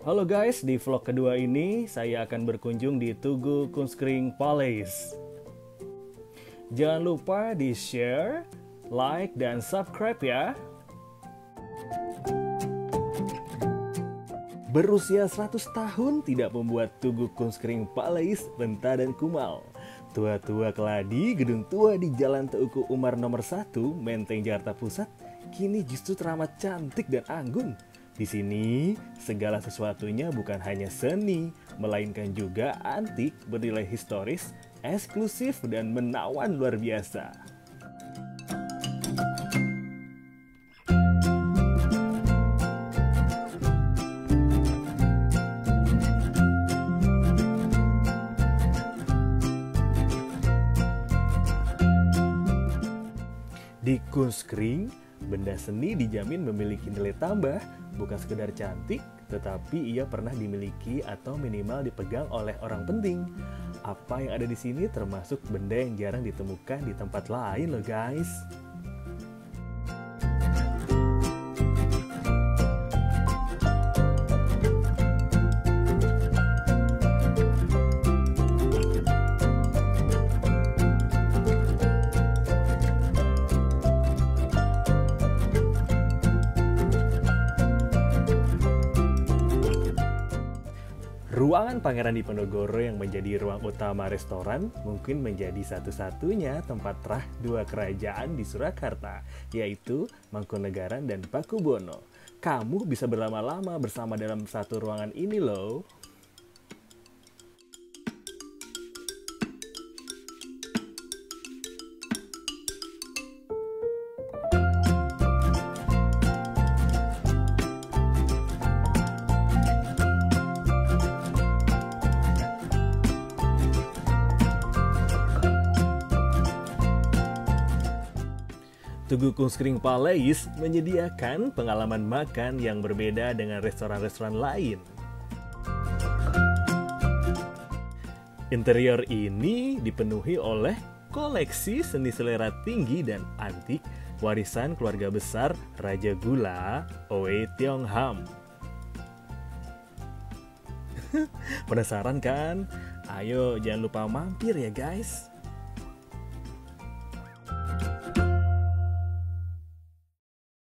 Halo guys, di vlog kedua ini saya akan berkunjung di Tugu Kunskring Palace. Jangan lupa di share, like, dan subscribe ya. Berusia 100 tahun tidak membuat Tugu Kunskring Palace renta dan kumal. Tua-tua keladi gedung tua di Jalan Teuku Umar nomor 1, Menteng, Jakarta Pusat, kini justru teramat cantik dan anggun. Di sini, segala sesuatunya bukan hanya seni, melainkan juga antik, bernilai historis, eksklusif, dan menawan luar biasa. Di Kunskring, benda seni dijamin memiliki nilai tambah, bukan sekedar cantik, tetapi ia pernah dimiliki atau minimal dipegang oleh orang penting. Apa yang ada di sini termasuk benda yang jarang ditemukan di tempat lain loh guys. Ruangan Pangeran Diponegoro yang menjadi ruang utama restoran mungkin menjadi satu-satunya tempat terah dua kerajaan di Surakarta, yaitu Mangkunegaran dan Pakubono. Kamu bisa berlama-lama bersama dalam satu ruangan ini loh. Tugu Kunskring Palace menyediakan pengalaman makan yang berbeda dengan restoran-restoran lain. Interior ini dipenuhi oleh koleksi seni selera tinggi dan antik warisan keluarga besar Raja Gula Oe Tiong Ham. Penasaran kan? Ayo jangan lupa mampir ya guys.